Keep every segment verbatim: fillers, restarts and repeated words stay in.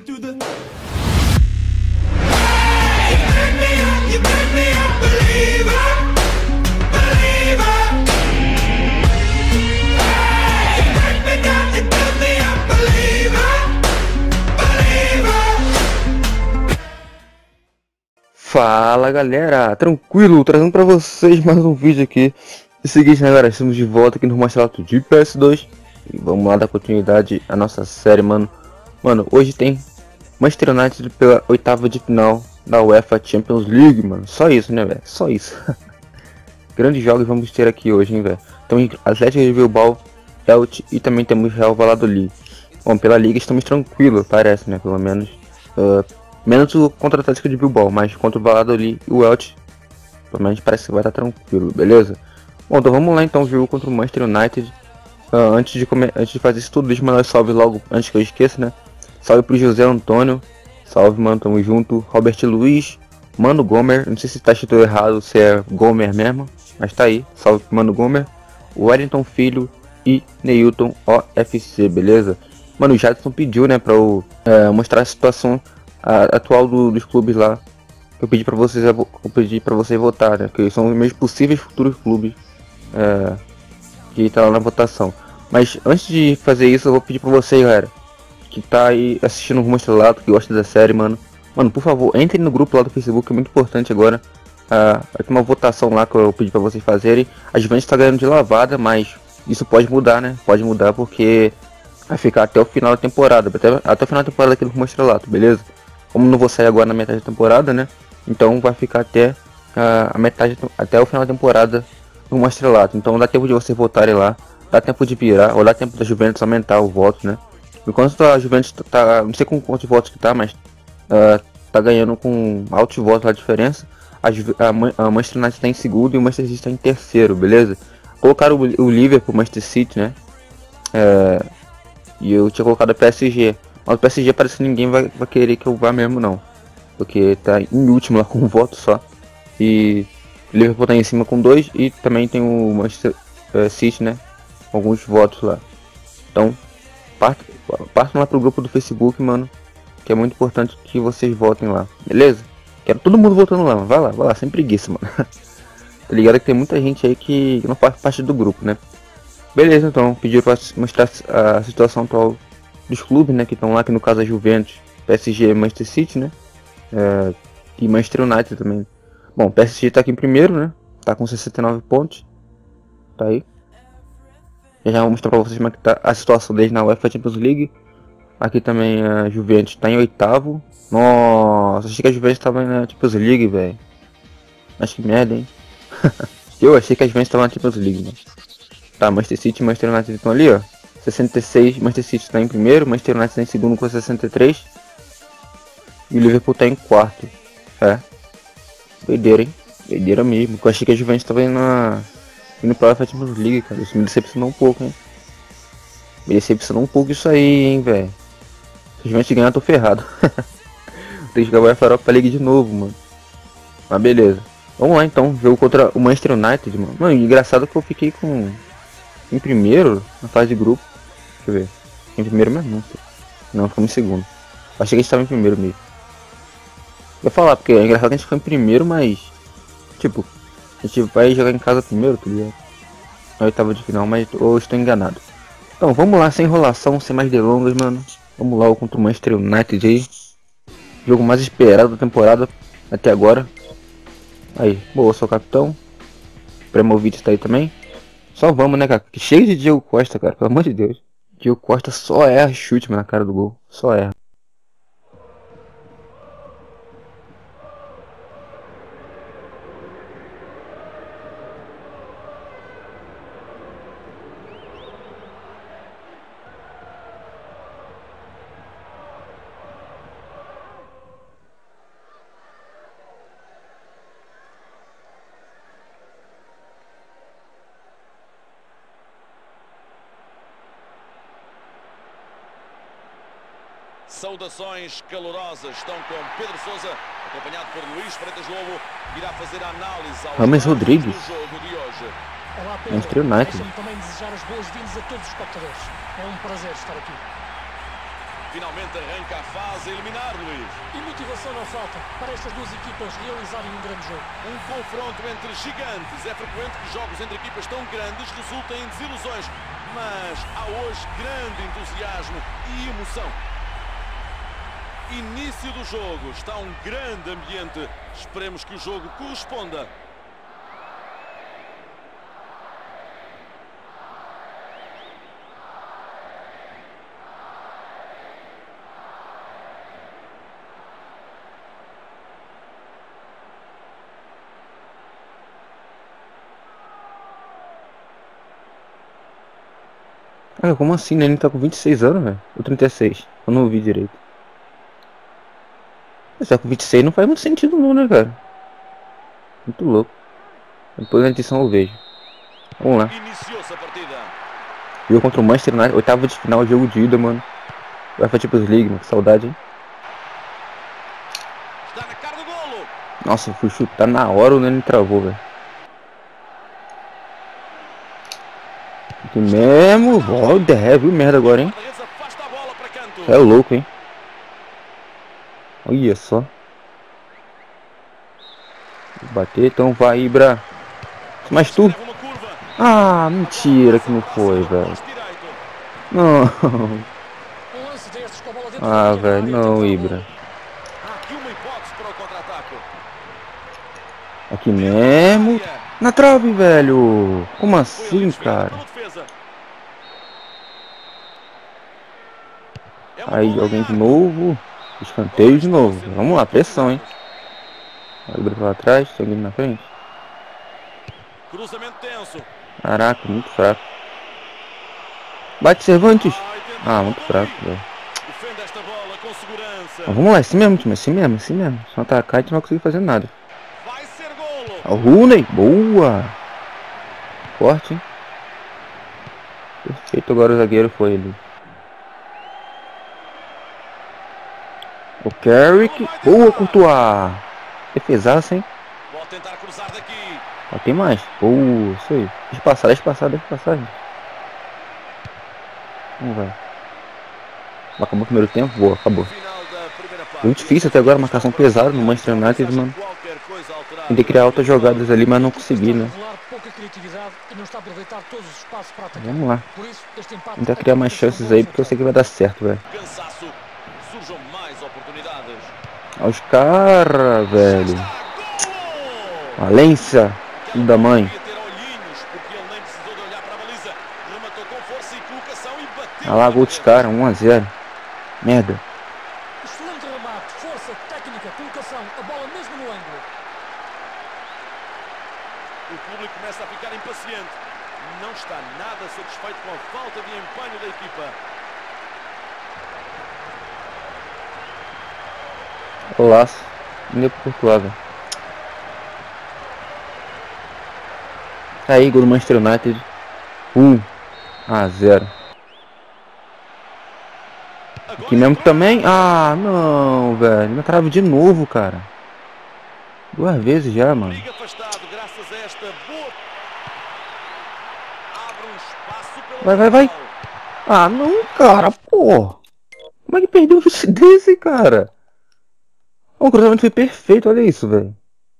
to the Hey, you make me up, you make me a believer, believer. Hey, you break me down, you build me up, believer, believer. Fala galera, tranquilo, trazendo pra vocês mais um vídeo aqui. É o seguinte, né galera, estamos de volta aqui no Mastelato de P S dois. E vamos lá dar continuidade à nossa série, mano. Mano, hoje tem Manchester United pela oitava de final da UEFA Champions League, mano. Só isso, né, velho? Só isso. Grandes jogos vamos ter aqui hoje, hein, velho. Então, Atlético de Bilbao, Elche e também temos Real Valladolid. Bom, pela Liga estamos tranquilos, parece, né? Pelo menos. Uh, menos o contra o Atlético de Bilbao, mas contra o Valladolid e o Elche, pelo menos parece que vai estar tranquilo, beleza? Bom, então vamos lá então, jogo contra o Manchester United. Uh, antes, de come... antes de fazer isso tudo, deixa eu mandar um salve logo, antes que eu esqueça, né? Salve pro José Antônio. Salve, mano, tamo junto. Robert Luiz, Mano Gomer. Não sei se tá escrito errado, se é Gomer mesmo, mas tá aí. Salve pro Mano Gomer. Wellington Filho e Neilton O F C, beleza? Mano, o Jadson pediu, né, pra eu uh, mostrar a situação uh, atual do, dos clubes lá. Eu pedi pra vocês, eu pedi pra vocês votar, né? Que são os meus possíveis futuros clubes. Uh, que tá lá na votação. Mas antes de fazer isso, eu vou pedir pra vocês, galera, que tá aí assistindo o Mastelato, que gosta da série, mano. Mano, por favor, entrem no grupo lá do Facebook, é muito importante agora. Uh, vai ter uma votação lá que eu pedi pra vocês fazerem. A Juventus tá ganhando de lavada, mas isso pode mudar, né? Pode mudar porque vai ficar até o final da temporada. Até, até o final da temporada aqui no Mastelato, beleza? Como não vou sair agora na metade da temporada, né? Então vai ficar até uh, a metade, até o final da temporada no Mastelato. Então dá tempo de vocês votarem lá. Dá tempo de virar, ou dá tempo da Juventus aumentar o voto, né? Enquanto a Juventus tá, não sei com quantos votos que tá, mas uh, tá ganhando com altos votos a diferença. A, a, a Manchester United tá em segundo e o Manchester City tá em terceiro, beleza? Colocaram o, o Liverpool, o Manchester City, né? É, e eu tinha colocado o P S G. Mas o P S G parece que ninguém vai, vai querer que eu vá mesmo, não. Porque tá em último lá com um voto só. E o Liverpool tá em cima com dois. E também tem o Manchester uh, City, né? Com alguns votos lá. Então, partam part lá pro grupo do Facebook, mano. Que é muito importante que vocês votem lá, beleza? Quero todo mundo votando lá, mano. Vai lá, vai lá, sem preguiça, mano. Tá ligado que tem muita gente aí que não faz parte do grupo, né? Beleza, então, pediram pra mostrar a situação atual dos clubes, né? Que estão lá, que no caso é Juventus, P S G e Manchester City, né? É, e Manchester United também. Bom, o P S G tá aqui em primeiro, né? Tá com sessenta e nove pontos. Tá aí. Eu já vou mostrar pra vocês como é que tá a situação deles na UEFA Champions League. Aqui também a Juventus tá em oitavo. Nossa, achei que a Juventus tava na Champions League, velho. Acho que merda, hein? Eu achei que a Juventus tava na Champions League, mano. Tá, Manchester City e Manchester United estão ali, ó. sessenta e seis, Manchester City tá em primeiro, Manchester United tá em segundo com sessenta e três. E o Liverpool tá em quarto. É. Doideira, hein? Doideira mesmo. Eu achei que a Juventus tava indo na... indo pra UEFA Champions League, cara. Isso me decepcionou um pouco, hein? Me decepcionou um pouco isso aí, hein, velho. Se a Juventus ganhar, eu tô ferrado. Tem que jogar o UEFA Europa League de novo, mano. Mas beleza. Vamos lá, então. Jogo contra o Manchester United, mano. Mano, engraçado que eu fiquei com... em primeiro, na fase de grupo. Deixa eu ver. Em primeiro mesmo, não sei. Não, ficamos em segundo. Achei que a gente tava em primeiro mesmo. Vou falar, porque é engraçado que a gente ficou em primeiro, mas... tipo, a gente vai jogar em casa primeiro, tá ligado? Na oitava de final, mas eu estou enganado. Então, vamos lá, sem enrolação, sem mais delongas, mano. Vamos lá, contra o Manchester United aí. Jogo mais esperado da temporada até agora. Aí, boa, sou o capitão. Premovic tá aí também. Só vamos, né, cara? Cheio de Diego Costa, cara, pelo amor de Deus. Diego Costa só erra chute, mano, na cara do gol. Só erra. Saudações calorosas estão com Pedro Sousa, acompanhado por Luís Freitas Lobo, que irá fazer a análise ao James Rodrigues. do jogo de hoje. Olá, Manchester Pedro. United. Deixa-me também desejar as boas-vindas a todos os espectadores. É um prazer estar aqui. Finalmente arranca a fase a eliminar, Luís. E motivação não falta para estas duas equipas realizarem um grande jogo. Um confronto entre gigantes. É frequente que jogos entre equipas tão grandes resultem em desilusões. Mas há hoje grande entusiasmo e emoção. Início do jogo. Está um grande ambiente. Esperemos que o jogo corresponda. Ah, como assim, né? Ele tá com vinte e seis anos, velho? Ou trinta e seis? Eu não ouvi direito. Mas tá com vinte e seis não faz muito sentido não, né, cara? Muito louco. Depois na edição eu vejo. Vamos lá. Iniciou-se a partida. Jogo contra o Manchester United, oitava de final, jogo de ida, mano. Vai pra Champions League, mano. Que saudade, hein? Está na cara do golo. Nossa, eu fui chutar na hora, o Nene travou, velho. Aqui mesmo. Ó, o derré, viu merda agora, hein? Guarda-redes afasta a bola para canto. É louco, hein? Olha só. Vou bater, então vai, Ibra. Mas tu. Leva uma curva. Ah, mentira que não foi, velho. Poste direito. Não. Um lance destes com a bola dentro Ah, da pequena velho, área, não, tentar o Ibra. golo. Há aqui uma hipótese para o contra-ataque. Aqui mesmo. Na trave, velho. Como Foi ali assim, desviado cara? pela defesa. É uma Aí, bola alguém em de arco. novo. Escanteio de novo. Vamos lá, pressão, hein? Aí, Ibra lá atrás, tem alguém na frente. Cruzamento tenso. Caraca, muito fraco. Bate, Cervantes. Ai, tentou Ah, o muito gol. fraco, velho. Defende esta bola com segurança. Ah, vamos lá, assim mesmo, time, assim mesmo, assim mesmo. Se não atacar, a gente não vai conseguir fazer nada. Vai ser golo. Ah, o Rooney, boa. Forte, hein? Perfeito, agora o zagueiro foi ele. O Carrick, boa, Courtois. Defesaça, hein? Pode tentar cruzar daqui. Ó, tem mais. Boa, isso aí. Deixa passar, deixa passar, deixa passar, gente. Vamos, vai. Acabou o primeiro tempo? Boa, acabou. Final da primeira parte. Muito difícil até agora, marcação pesada no Manchester United, mano. Qualquer coisa alterada. Tentei criar altas jogadas ali, mas não consegui, Está a né? revelar pouca criatividade e não está a aproveitar todos os espaços para atacar. Vamos lá. Por isso, este empate Tentar criar mais acaba por ser um chances bom aí, porque eu sei que vai dar certo, velho. Cansaço. Surjam mais oportunidades. Olha os caras, velho. Já está. Golo! Valência, filho da mãe. Devia ter olhinhos, porque ele nem precisou de olhar para a baliza. Rematou com força e colocação e bateu. Olha lá, gol dos caras, um a zero. Merda. Excelente remate, força, técnica, colocação, a bola mesmo no ângulo. O público começa a ficar impaciente. Não está nada satisfeito com a falta de empenho da equipa. Laço. Ainda pro Courtois, velho. Tá aí, gol do Manchester United. um a zero. Aqui mesmo também. Ah, não, velho. Me trava de novo, cara. Duas vezes já, mano. Liga afastado, graças a esta boa. Abre um espaço pelo Vai, vai, vai. lateral. Ah, não, cara, pô. Como é que perdeu um chute desse, cara? O cruzamento foi perfeito, olha isso, velho.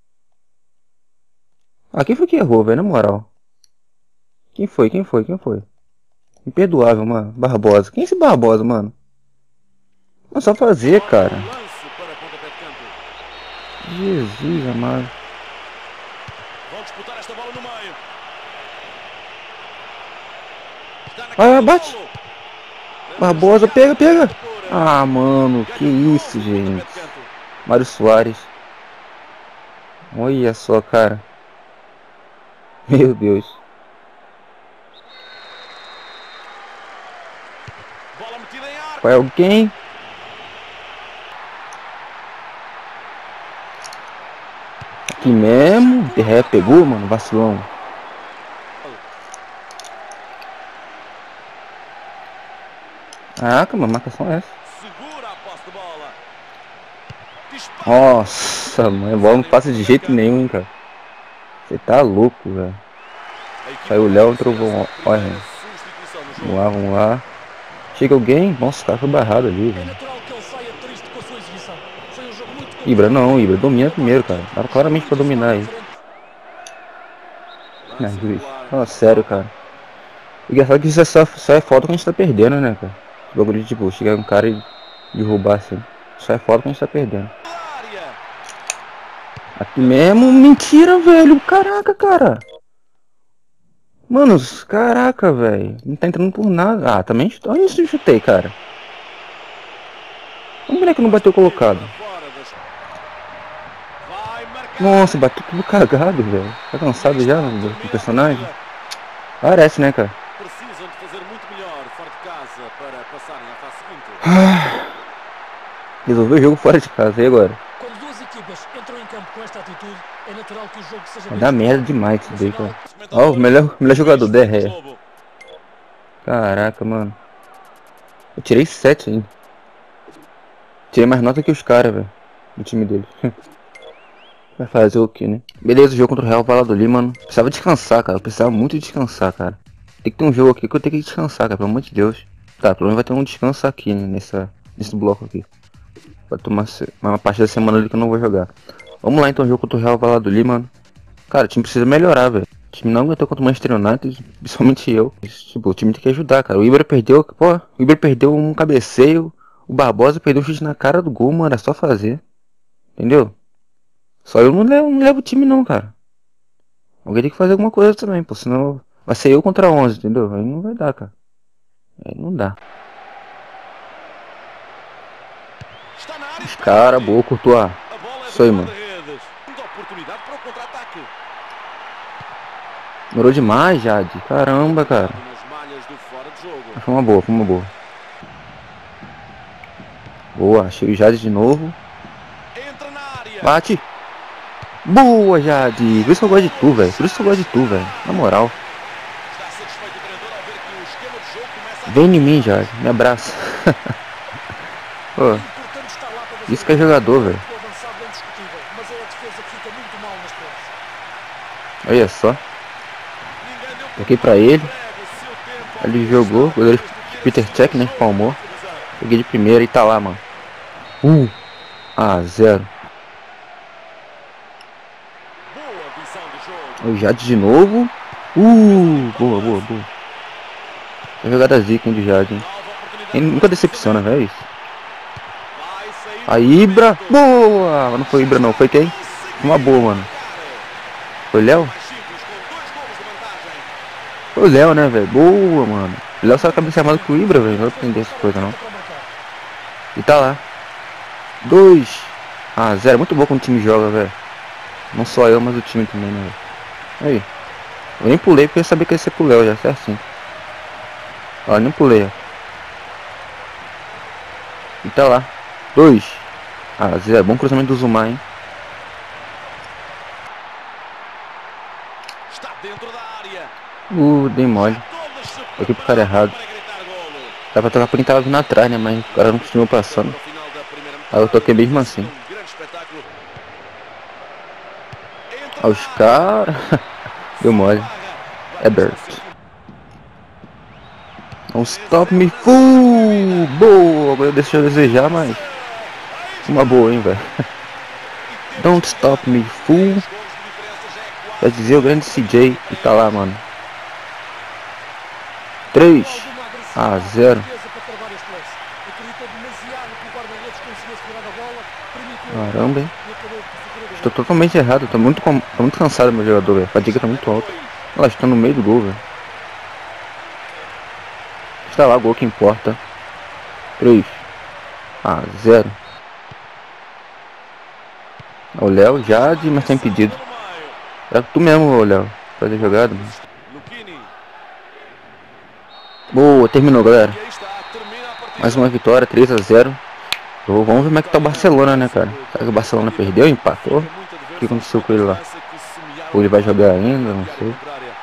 Ah, quem foi que errou, velho, na moral? Quem foi, quem foi, quem foi? Imperdoável, mano. Barbosa. Quem é esse Barbosa, mano? Não é só fazer, cara. Lance para pontapé de canto. Jesus amado. Vão disputar esta bola no meio. Está na Vai, cara vai, do bate. golo. Barbosa, pega, pega. Ah, mano, que isso, gente. Mário Soares. Olha só, cara. Meu Deus. Bola metida em arco. Vai alguém? Aqui mesmo. De ré pegou, mano. Vacilão. Caraca, mano. Marcação é essa. Segura a posse de bola. Dispara. Nossa, mano. A bola não passa de jeito nenhum, hein, cara. Você tá louco, velho. A equipa Saiu o Léo, entrou o primeira Olha. substituição no Vamos jogo. lá, vamos lá. Chega alguém. Nossa, o cara foi barrado ali, É velho. natural que ele saia triste com a sua exibição. Foi um jogo muito Ibra não, Ibra. muito Domina bom. primeiro, cara. Dava claramente pra dominar aí. Ah, juiz. Nossa, sério, cara. Engraçado que isso é só, só é falta quando a gente tá perdendo, né, cara? Esse bagulho de, tipo, chegar um cara e derrubar assim. Só é falta quando a gente tá perdendo. Aqui mesmo, mentira, velho. Caraca, cara. Mano, caraca, velho. Não tá entrando por nada. Ah, também olha isso que eu chutei, cara. O moleque não bateu colocado. Nossa, bateu tudo cagado, velho. Tá cansado já do, do personagem? Parece, né, cara? Precisam de fazer muito melhor fora de casa para passarem à fase seguinte. Resolveu o jogo fora de casa, e agora? Quando duas equipas entram em campo com esta atitude, é natural que o jogo seja Vai bem dar merda disputado. demais isso No daí, final, cara. Ó, o melhor, melhor jogador, Derré. Caraca, mano. Eu tirei sete ainda. Tirei mais nota que os caras, velho. Do time dele. Vai fazer o que, né? Beleza, o jogo contra o Real Valladolid, mano. Precisava descansar, cara. Eu precisava muito descansar, cara. Tem que ter um jogo aqui que eu tenho que descansar, cara. Pelo amor de Deus. Tá, pelo menos vai ter um descanso aqui, né? Nessa, nesse bloco aqui. Vai tomar uma parte da semana ali que eu não vou jogar. Vamos lá então, o jogo contra o Real Valladolid, mano. Cara, o time precisa melhorar, velho. O time não aguentou contra o Manchester United, principalmente eu. Tipo, o time tem que ajudar, cara. O Ibra perdeu, pô, o Ibra perdeu um cabeceio. O Barbosa perdeu um chute na cara do gol, mano. Era só fazer. Entendeu? Só eu não levo, não levo o time não, cara. Alguém tem que fazer alguma coisa também, pô. Senão vai ser eu contra onze, entendeu? Aí não vai dar, cara. Aí não dá. Os cara, boa, Courtois. Isso aí, mano. Oportunidade para o contra-ataque. Demorou demais, Jade. Caramba, cara. Nas malhas do fora de jogo. Mas foi uma boa, foi uma boa. Boa, achei o Jade de novo. Entra na área. Bate. Boa, Jade. Por isso que eu gosto de tu, velho. Por isso que eu gosto de tu, velho. Na moral. Está satisfeito o treinador ao ver que o esquema de jogo começa a... Vem em mim, Jade. Me abraça. Pô, É importante estar lá para fazer isso que é jogador, velho. o avançado é indiscutível, mas é a defesa que fica muito mal nas pontas. Olha só. Ninguém deu Toquei pra ele. prego, seu tempo. Ele jogou. O goleiro Peter Cech, né? Palmou. Peguei de primeira e tá lá, mano. um a zero. Boa visão do jogo. O Jade de novo. Uh, boa, boa, boa. É jogada zica, hein, de Jade, hein. Nova oportunidade. Ele nunca decepciona, velho. É isso. Vai sair A do Ibra. momento. Boa. Não foi Ibra, não. Foi quem? Uma boa, mano. Foi Léo? Mais simples, com dois golos de vantagem. Foi o Léo, né, velho? Boa, mano. O Léo sabe cabeça mais do que o Ibra, velho. Não vai aprender essa coisa, não. E tá lá. dois a zero. Muito bom quando o time joga, velho. Não só eu, mas o time também, né, velho? Aí. Eu nem pulei porque eu sabia que ia ser pro Léo já, certinho. Ó, nem pulei, ó. E tá lá. dois a zero. Bom cruzamento do Zuma, hein? Está dentro da área. Uh, dei mole. Todas se Aqui pro cara errado. para gritar golo. Dá pra tocar por quem tava vindo atrás, né? Mas o cara não continuou passando. No final da primeira Aí eu toquei mesmo assim. um grande espetáculo. Entra Ó, os na caras. Deu mole. Ebert. Don't stop me, fool! Boa! Agora deixa eu desejar, mas. Uma boa, hein, velho. Don't stop me, fool! Vai dizer o grande C J que tá lá, mano. três a zero. Caramba, hein? Estou totalmente errado. Tô muito, com... tô muito cansado, meu jogador, velho. A fadiga tá muito alta. Olha lá, estou no meio do gol, velho. Está lá o gol que importa. três a zero. O Léo, Jade, mas tá impedido. É tu mesmo, ô Léo. Fazer jogada, mano. Luquini. Boa, terminou, galera. E aí está, termina a partida. Mais uma vitória, três a zero. Então, vamos ver como é que tá o Barcelona, né, cara? Será que o Barcelona perdeu, empatou? O que aconteceu com ele lá? Ou ele vai jogar ainda, não sei.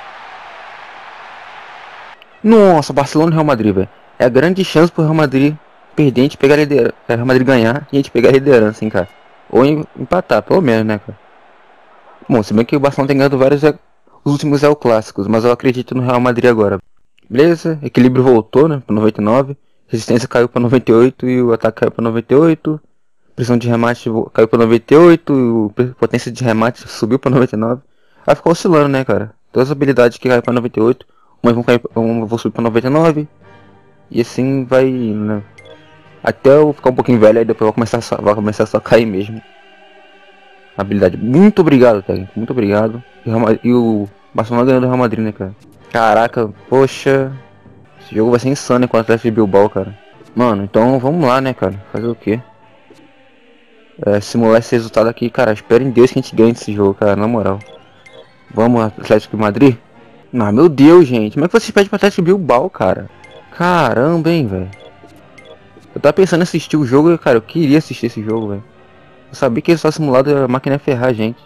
Nossa, Barcelona e Real Madrid, velho. É a grande chance pro Real Madrid perder, a gente pegar a liderança. É, Real Madrid ganhar e a gente pegar a liderança, hein, cara. Ou em- empatar, pelo menos, né, cara. Bom, se bem que o Barcelona tem ganhado vários é, os últimos é o clássicos, mas eu acredito no Real Madrid agora. Beleza, equilíbrio voltou, né, pro noventa e nove. Resistência caiu para noventa e oito e o ataque caiu para noventa e oito. Pressão de remate caiu para noventa e oito e o potência de remate subiu para noventa e nove. Vai ficar oscilando, né, cara? Todas as habilidades que caem para noventa e oito, umas vão cair, uma vão subir para noventa e nove. E assim vai, né? Até eu ficar um pouquinho velho, aí depois vai começar só, vai começar só a cair mesmo. Habilidade. Muito obrigado, técnico. Muito obrigado. E, e o Barcelona ganhou do Real Madrid, né, cara? Caraca, poxa. Esse jogo vai ser insano, né, com o Atlético de Bilbao, cara. Mano, então vamos lá, né, cara. Fazer o quê? É, simular esse resultado aqui, cara. Espero em Deus que a gente ganhe esse jogo, cara. Na moral. Vamos, Atlético de Madrid? Ah, meu Deus, gente. Como é que vocês pedem pra Atlético de Bilbao, cara? Caramba, hein, velho. Eu tava pensando em assistir o jogo, cara. Eu queria assistir esse jogo, velho. Eu sabia que ele só simulado a máquina ia ferrar a gente.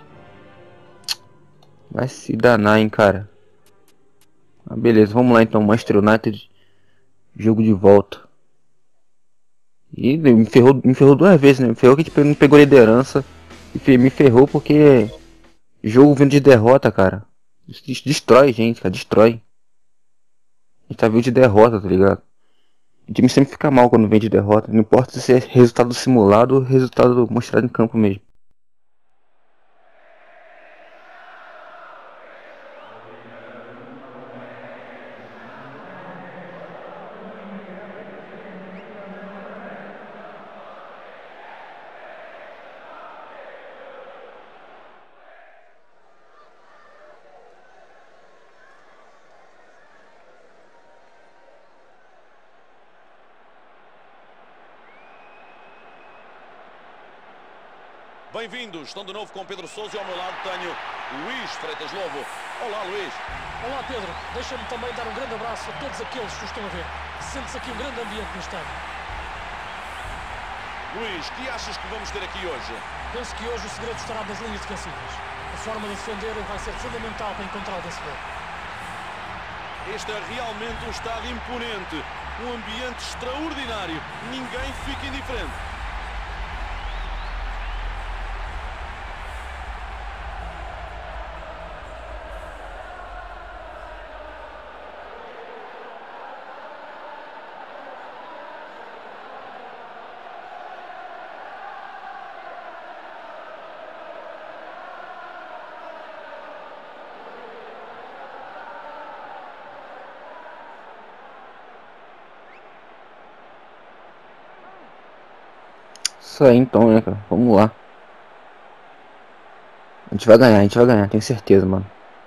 Vai se danar, hein, cara. Ah, beleza, vamos lá então. Manchester United. Jogo de volta. E me ferrou, me ferrou duas vezes, né? Me ferrou que a gente não pegou liderança. E me ferrou porque... Jogo vindo de derrota, cara. Destrói a gente, cara. Destrói. A gente tá vindo de derrota, tá ligado? O time sempre fica mal quando vem de derrota. Não importa se é resultado simulado ou resultado mostrado em campo mesmo. Bem-vindos, estão de novo com Pedro Sousa e ao meu lado tenho Luís Freitas Lobo. Olá, Luís. Olá, Pedro. Deixa-me também dar um grande abraço a todos aqueles que o estão a ver. Sente-se aqui um grande ambiente no estádio. Luís, que achas que vamos ter aqui hoje? Penso que hoje o segredo estará nas linhas defensivas. A forma de defender vai ser fundamental para encontrar o vencedor. Este é realmente um estádio imponente, um ambiente extraordinário. Ninguém fica indiferente. Isso aí então, né, cara? Vamos lá. A gente vai ganhar, a gente vai ganhar, tenho certeza, mano.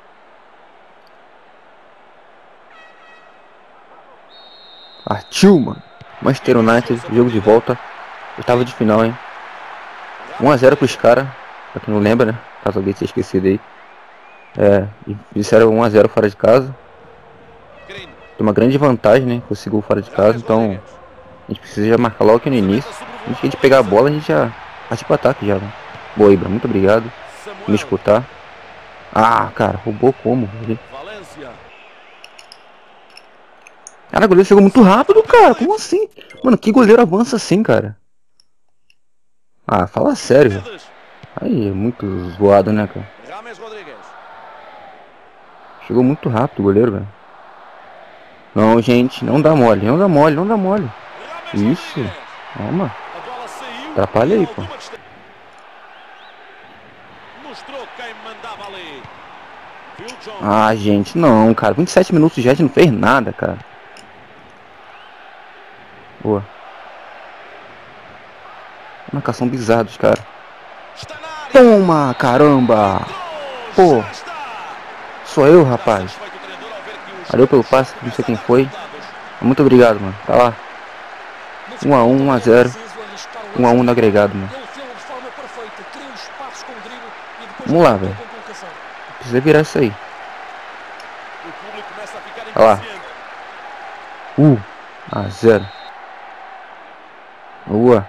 Partiu, mano. Manchester United, jogo de volta. Oitava de final, hein? um a zero pros caras. Pra quem não lembra, né? Caso alguém tenha esquecido aí. É, disseram um a zero fora de casa. Tem uma grande vantagem, né? Conseguiu fora de casa, então a gente precisa já marcar logo aqui no início. Antes de a gente pegar a bola, a gente já parte pro ataque já, né? Boa, Ibra, muito obrigado por me escutar. Ah, cara, roubou como? Cara, o goleiro chegou muito rápido, cara. Como assim? Mano, que goleiro avança assim, cara? Ah, fala sério. Aí, é muito zoado, né, cara? Chegou muito rápido o goleiro, velho. Não, gente, não dá mole, não dá mole, não dá mole. Isso. Calma. Atrapalha aí, pô. Ah, gente, não, cara. vinte e sete minutos já, a gente não fez nada, cara. Boa. Marcação bizarra dos caras. Toma, caramba. Pô. Sou eu, rapaz. Valeu pelo passe, não sei quem foi. Muito obrigado, mano. Tá lá. um a um, um a zero. um a um no agregado, mano. Vamos lá, velho. Precisa virar isso aí. Olha lá. um a zero. Boa.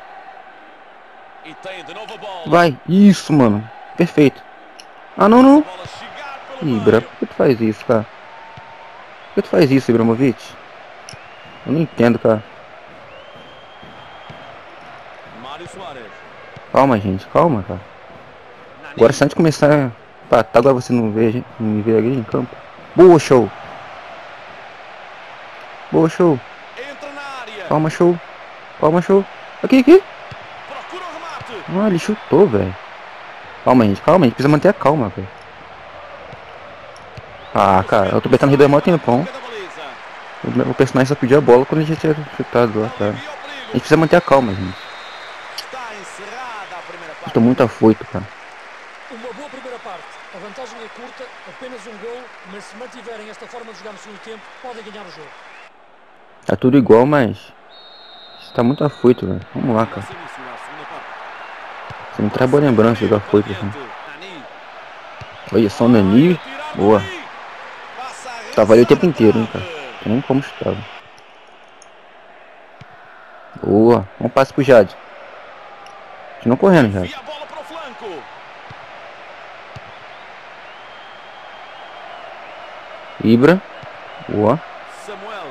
Vai. Isso, mano. Perfeito. Ah, não, não. Ibra, por que tu faz isso, cara? Por que tu faz isso, Ibrahimovic? Eu não entendo, cara. Calma, gente. Calma, cara. Agora se a gente começar a empatar, agora você não vê, gente, não me vê aqui em campo. Boa, show. Boa, show. Entra na área. Palma, show. Palma, show. Aqui, aqui. Procura o remate. Ah, ele chutou, velho. Calma, gente. Calma, a gente precisa manter a calma, velho. Ah, cara, eu tô betando rei do mó tempão. Cada baliza. O, o personagem só pediu a bola quando a gente tinha chutado lá, cara. Alivia o A perigo. gente precisa manter a calma, gente. Está encerrada a primeira Eu parte. tô muito afoito, cara. Uma boa primeira parte. A vantagem é curta, apenas um gol, mas se mantiverem esta forma de jogar no segundo tempo, podem ganhar o jogo. Tá tudo igual, mas... Você tá muito afoito, velho. Vamos lá, cara. Nosso início à segunda parte. Você me traz boa lembrança de jogar afoito, assim. Nani. Olha só o Nani. Tirar Boa. dali. Passa a Tava ali o tempo rezar inteiro, hein, a cara. trave. Não tem nem como chutar, velho. Boa. Vamos passe pro Jade. Continua correndo, Jade. Envia a bola para o flanco. Ibra. Boa. Samuel.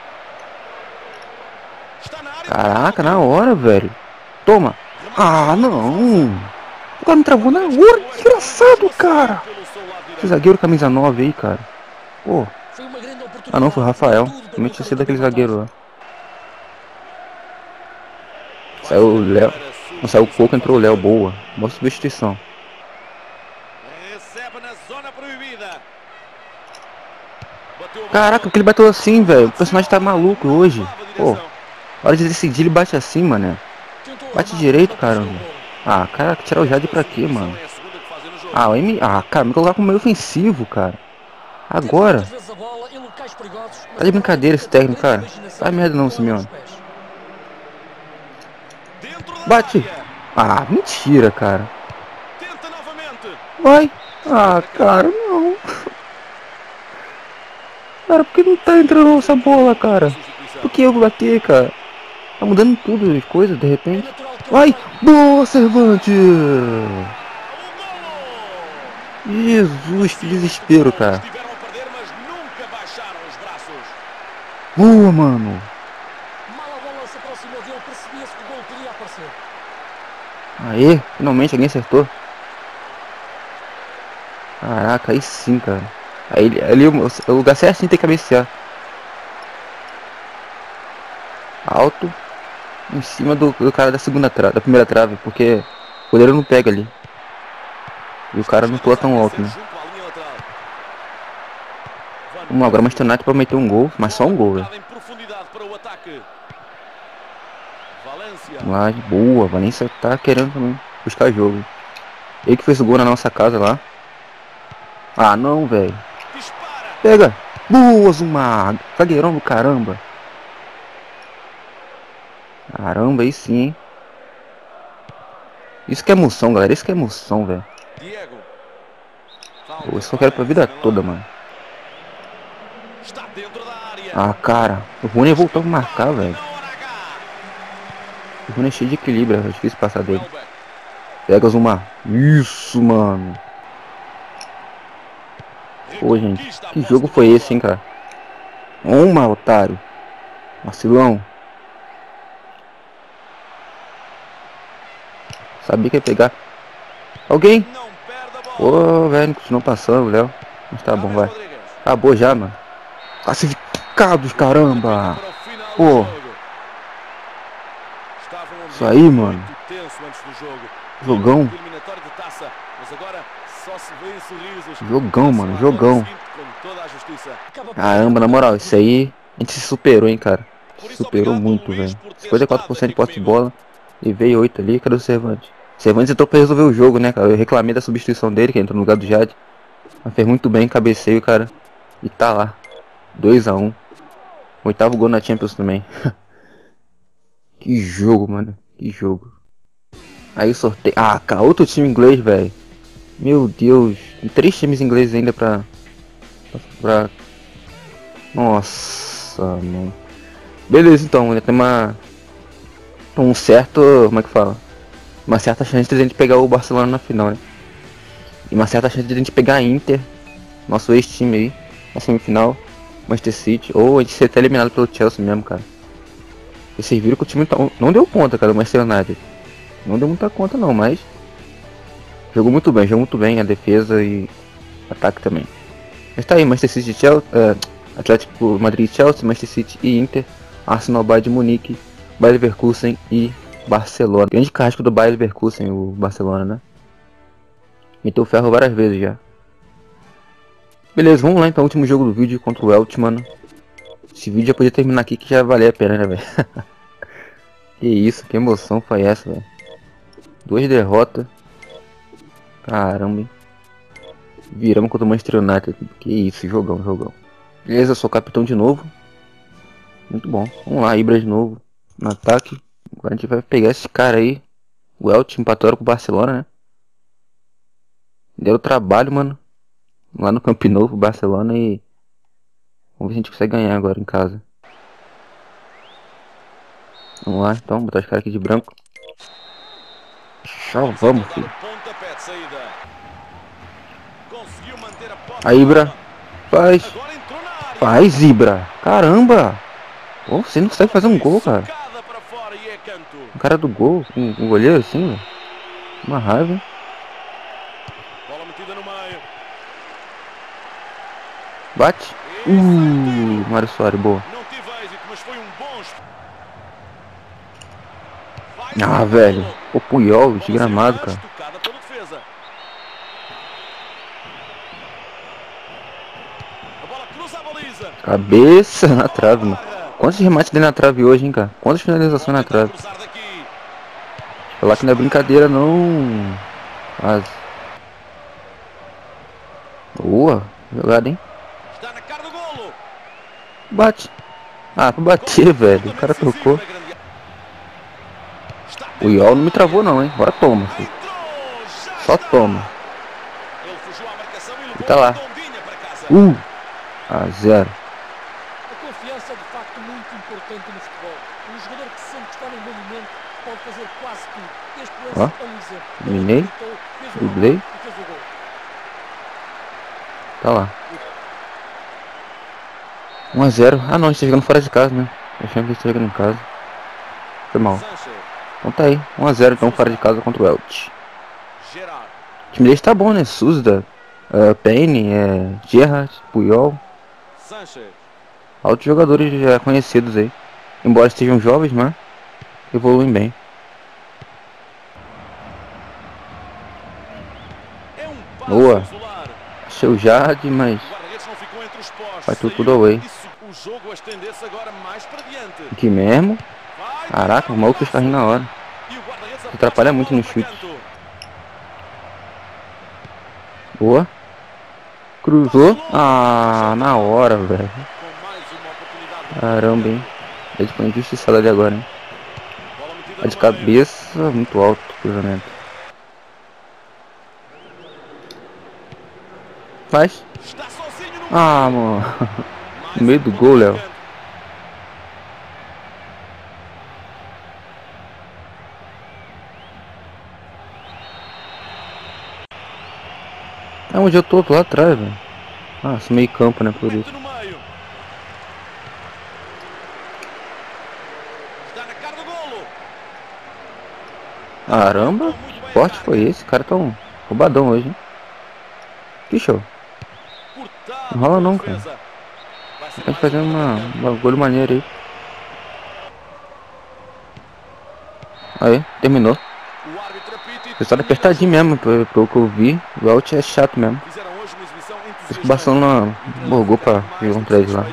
Está na área. Caraca, na hora, velho. Toma. Ah, não. O cara me travou na hora. Desgraçado, cara. Pelo seu lado Esse direito. zagueiro camisa nove aí, cara. Pô. Foi uma grande oportunidade. Ah, não, foi o Rafael. Tudo para Também tinha colocar sido o aquele jogo em zagueiro vantagem. lá. Saiu o Léo. Não, saiu o Coco, entrou o Léo. Boa. Boa substituição. Recebe na zona proibida. Bateu a bola. Caraca, porque ele bateu assim, velho. O personagem tá maluco hoje. Pô, hora de decidir, ele bate assim, mano. Tentou Bate armar, direito, não conseguiu caramba. o gol. Ah, cara, tirar o Jade pra quê, mano? É a segunda que fazem no jogo. Ah, o M... Ah, cara, me colocar como meio ofensivo, cara. Tentou Agora. muitas vezes a bola em locais perigosos, mas Tá de brincadeira esse técnico, cara. Faz merda não, Simeone. Dentro da Bate. área. Ah, mentira, cara. Tenta novamente. Vai. Ah, cara, não. Cara, por que não tá entrando essa bola, cara? Substituição. Por que eu vou bater, cara? Tá mudando tudo as coisas, de É repente. natural que Vai. ele Boa, Cervantes. O golo. Jesus, que desespero, cara. Estiveram a perder, mas nunca baixaram os braços. Boa, mano. Mal a bola se aproximou dele, percebia-se que o gol podia aparecer. Aê, finalmente alguém acertou. Caraca, aí sim, cara. Aí ele- ali o o lugar certinho tem que cabecear. Alto. Em cima do, do cara da segunda trave, da primeira trave, porque o goleiro não pega ali. E o cara não pula tão alto, né? Junto à linha lateral. Van Vamos lá, agora Manchester United pra meter um gol, mas só um gol, velho. Em profundidade para o ataque. Valência. Vamos lá, boa, Valência tá querendo também buscar jogo. Ele que fez o gol na nossa casa lá. Ah, não, velho. Dispara. Pega! Boa, Zuma! Zagueirão do caramba! Caramba, aí sim, hein? Isso que é emoção, galera. Isso que é emoção, velho. Diego. Pô, isso que eu quero pra vida toda, mano. Está dentro da área. Ah, cara. O Rony voltou a marcar, velho. Na hora H. O Rony é cheio de equilíbrio. É difícil passar dele. Welbeck. Pega, Zuma. Isso, mano. Pô, gente. Reconquista a Que posse jogo de foi bola. esse, hein, cara? Uma, otário. Vacilão. Sabia que ia pegar. Alguém? Não perde a bola. Ô, velho, continuou passando, Léo. Mas tá bom, James vai. Rodrigues. Acabou já, mano. Classificados, caramba. Para o final do Pô. jogo. Estava um ambiente Isso aí, mano. muito tenso antes do jogo. Jogão. Eliminatório de taça, mas agora só se vê em sorrisos. Jogão, mano, Passa jogão. ao seguinte com toda a justiça. Acaba por Caramba, na moral, isso aí a gente se superou, hein, cara. Por Se isso, superou obrigado, muito, Luís, velho. por ter cinquenta e quatro por cento de estado posse de aqui comigo. bola. E veio oito ali. Cadê o Cervantes? Cervantes entrou pra resolver o jogo, né, cara? Eu reclamei da substituição dele, que entrou no lugar do Jade. Mas fez muito bem, cabeceio, cara. E tá lá. dois a um. Oitavo gol na Champions também. Que jogo, mano. Que jogo. Aí o sorteio. Ah, cara, outro time inglês, velho. Meu Deus. Tem três times ingleses ainda pra. Pra. Nossa, mano. Beleza, então. Ainda tem uma. Um certo. Como é que fala? Uma certa chance de a gente pegar o Barcelona na final, né? E uma certa chance de a gente pegar a Inter. Nosso ex-time aí. Na semifinal. Manchester City. Ou a gente ser até eliminado pelo Chelsea mesmo, cara. E vocês viram que o time tá- não deu conta, cara, do Manchester United. Não deu muita conta não, mas jogou muito bem, jogou muito bem a defesa e ataque também. Mas tá aí, Manchester City, Chelsea, uh, Atlético Madrid, Chelsea, Manchester City e Inter Arsenal, Bayern de Munique, Bayer Leverkusen e Barcelona. Grande casco do Bayer Leverkusen, o Barcelona, né? Meteu ferro várias vezes já. Beleza, vamos lá então, último jogo do vídeo contra o Elche, mano. Esse vídeo já podia terminar aqui que já valia a pena, né, velho? Que isso, que emoção foi essa, velho? Duas derrotas. Caramba, hein? Viramos contra o Manchester United. Que isso, jogão, jogão. Beleza, sou capitão de novo. Muito bom. Vamos lá, Ibra de novo no ataque. Agora a gente vai pegar esse cara aí. O Elche empatou com o Barcelona, né? Deu trabalho, mano. Lá no Camp Nou pro Barcelona e... Vamos ver se a gente consegue ganhar agora em casa. Vamos lá, então. Botar os caras aqui de branco. Tchau, vamos, filho. Aí, Ibra. Faz. Faz, Ibra. Caramba. Oh, você não consegue fazer um gol, cara. O cara do gol, um, um goleiro assim, velho. Uma raiva, hein? Bate. Uh, Mário Soares, boa. Ah, velho. O Puyol, desgramado, cara. Cabeça na trave, mano. Quantos remates tem na trave hoje, hein, cara? Quantas finalizações na trave? Falar que não é brincadeira, não. Quase. Boa. Jogada, hein? Bate. Ah, pra bater, velho. O cara tocou. O Iol não me travou, não, hein? Agora toma, filho. Só toma. E tá lá. Uh. A zero. A confiança é de facto muito importante no futebol. Um jogador que sente que está num bom momento pode fazer quase tudo. Este lance Ó. é um exemplo. Dominei. Driblei. Tá lá. um a zero. Ah não, a gente tá jogando fora de casa, né? Achando que a gente tá jogando em casa. Foi mal. Então tá aí. um a zero então fora de casa contra o Elche. O time deles tá bom, né? Susda, uh, Payne, uh, Gerrard, Puyol. Altos jogadores já conhecidos aí. Embora estejam jovens, mas evoluem bem. Boa. Achei o Jade, mas vai tudo away. Aqui mesmo. Caraca, o maluco fez carrinho na hora. Atrapalha muito no chute. Boa. Cruzou. Ah, na hora, velho. Caramba, hein. Ele foi injustiçado ali agora, hein. Tá de cabeça, muito alto o cruzamento. Faz. Ah, mano. No meio do gol, Léo. É onde eu tô, tô lá atrás, velho. Ah, esse meio campo, né, por isso. Caramba, que forte foi esse? O cara tá um roubadão hoje, hein. Que show. Não rola não, cara. Tá fazendo uma, um bagulho maneiro aí. Aí, terminou. O pessoal é apertadinho mesmo, pelo, pelo que eu vi. O Elche é chato mesmo. Por isso que o Barcelona borgou pra jogar um três lá.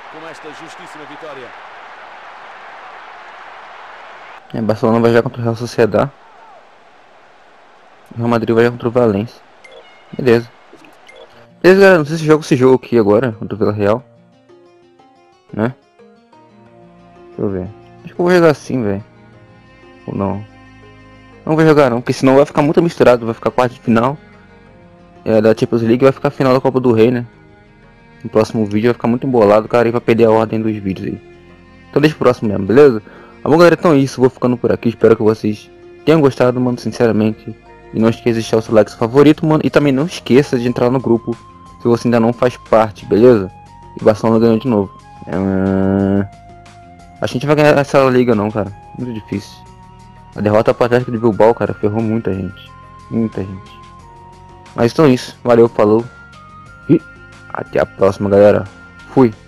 É, Barcelona vai jogar contra o Real Sociedad. O Real Madrid vai jogar contra o Valência. Beleza. Beleza, galera. Não sei se jogo esse jogo aqui agora contra o Vila Real. Né? Deixa eu ver. Acho que eu vou jogar assim, velho. Ou não. Não vou jogar não, porque senão vai ficar muito misturado. Vai ficar quarta de final é, da Champions League e vai ficar final da Copa do Rei, né? No próximo vídeo vai ficar muito embolado, cara, e vai perder a ordem dos vídeos aí. Então deixa pro próximo mesmo, beleza? Tá bom, galera, então é isso. Vou ficando por aqui. Espero que vocês tenham gostado, mano, sinceramente. E não esqueça de deixar o seu like favorito, mano. E também não esqueça de entrar no grupo se você ainda não faz parte, beleza? E o Barcelona ganhou de novo. É... Acho que a gente vai ganhar essa liga não, cara. Muito difícil. A derrota para trás do Bilbao, cara, ferrou muita gente. Muita gente. Mas então é isso. Valeu, falou. E até a próxima, galera. Fui.